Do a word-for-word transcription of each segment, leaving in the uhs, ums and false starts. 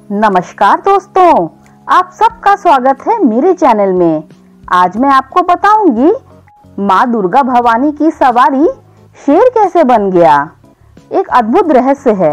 नमस्कार दोस्तों, आप सबका स्वागत है मेरे चैनल में। आज मैं आपको बताऊंगी माँ दुर्गा भवानी की सवारी शेर कैसे बन गया। एक अद्भुत रहस्य है।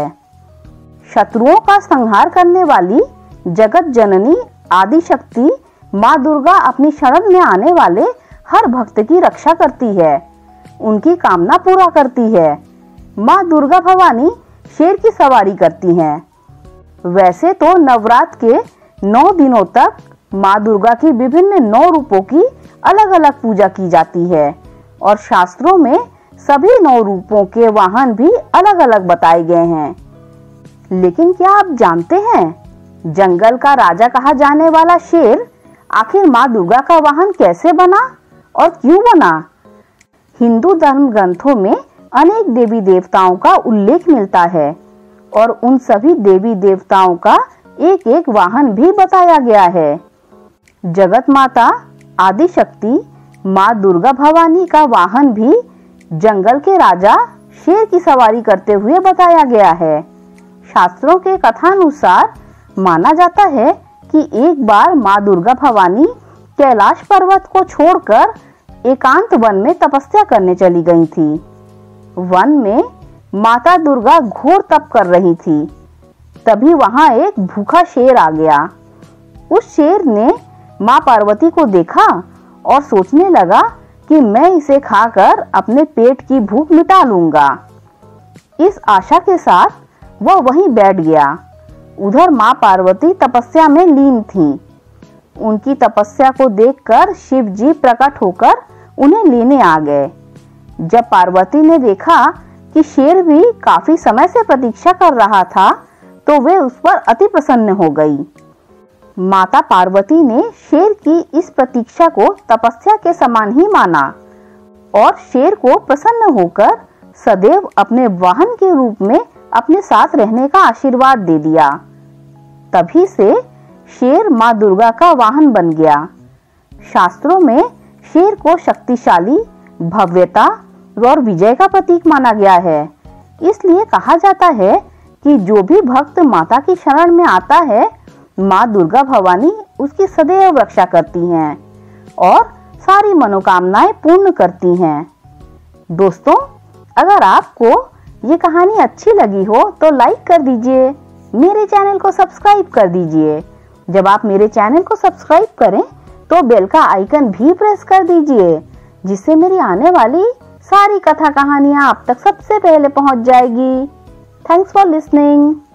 शत्रुओं का संहार करने वाली जगत जननी आदि शक्ति माँ दुर्गा अपनी शरण में आने वाले हर भक्त की रक्षा करती है, उनकी कामना पूरा करती है। माँ दुर्गा भवानी शेर की सवारी करती हैं। वैसे तो नवरात्र के नौ दिनों तक माँ दुर्गा की विभिन्न नौ रूपों की अलग अलग पूजा की जाती है और शास्त्रों में सभी नौ रूपों के वाहन भी अलग अलग बताए गए हैं। लेकिन क्या आप जानते हैं, जंगल का राजा कहा जाने वाला शेर आखिर माँ दुर्गा का वाहन कैसे बना और क्यों बना? हिंदू धर्म ग्रंथों में अनेक देवी देवताओं का उल्लेख मिलता है और उन सभी देवी देवताओं का एक एक वाहन भी बताया गया है। जगत माता आदि शक्ति माँ दुर्गा भवानी का वाहन भी जंगल के राजा शेर की सवारी करते हुए बताया गया है। शास्त्रों के कथानुसार माना जाता है कि एक बार माँ दुर्गा भवानी कैलाश पर्वत को छोड़कर एकांत वन में तपस्या करने चली गई थी। वन में माता दुर्गा घोर तप कर रही थी। तभी वहां एक भूखा शेर आ गया। उस शेर ने मां पार्वती को देखा और सोचने लगा कि मैं इसे खाकर अपने पेट की भूख मिटा लूंगा। इस आशा के साथ वह वहीं बैठ गया। उधर मां पार्वती तपस्या में लीन थीं। उनकी तपस्या को देखकर शिव जी प्रकट होकर उन्हें लेने आ गए। जब पार्वती ने देखा कि शेर भी काफी समय से प्रतीक्षा कर रहा था तो वे उस पर अति प्रसन्न हो गई। माता पार्वती ने शेर की इस प्रतीक्षा को तपस्या के समान ही माना और शेर को प्रसन्न होकर सदैव अपने वाहन के रूप में अपने साथ रहने का आशीर्वाद दे दिया। तभी से शेर माँ दुर्गा का वाहन बन गया। शास्त्रों में शेर को शक्तिशाली, भव्यता और विजय का प्रतीक माना गया है। इसलिए कहा जाता है कि जो भी भक्त माता की शरण में आता है, माँ दुर्गा भवानी उसकी सदैव रक्षा करती हैं और सारी मनोकामनाएं पूर्ण करती हैं। दोस्तों, अगर आपको ये कहानी अच्छी लगी हो तो लाइक कर दीजिए, मेरे चैनल को सब्सक्राइब कर दीजिए। जब आप मेरे चैनल को सब्सक्राइब करें तो बेल का आइकन भी प्रेस कर दीजिए, जिससे मेरी आने वाली सारी कथा कहानियाँ आप तक सबसे पहले पहुंच जाएगी। Thanks for listening.